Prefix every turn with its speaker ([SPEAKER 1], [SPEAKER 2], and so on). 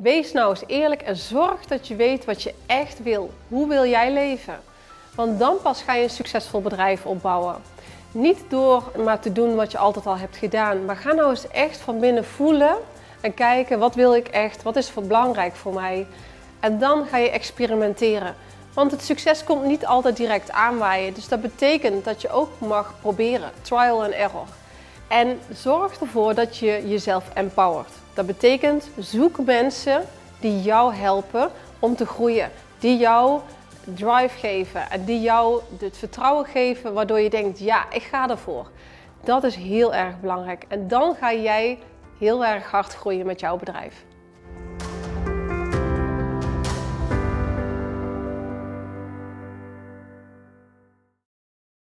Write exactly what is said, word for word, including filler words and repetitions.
[SPEAKER 1] Wees nou eens eerlijk en zorg dat je weet wat je echt wil. Hoe wil jij leven? Want dan pas ga je een succesvol bedrijf opbouwen. Niet door maar te doen wat je altijd al hebt gedaan, maar ga nou eens echt van binnen voelen en kijken wat wil ik echt, wat is belangrijk voor mij. En dan ga je experimenteren. Want het succes komt niet altijd direct aanwaaien, dus dat betekent dat je ook mag proberen, trial and error. En zorg ervoor dat je jezelf empowert. Dat betekent zoek mensen die jou helpen om te groeien, die jou drive geven en die jou het vertrouwen geven waardoor je denkt, ja, ik ga ervoor. Dat is heel erg belangrijk en dan ga jij heel erg hard groeien met jouw bedrijf.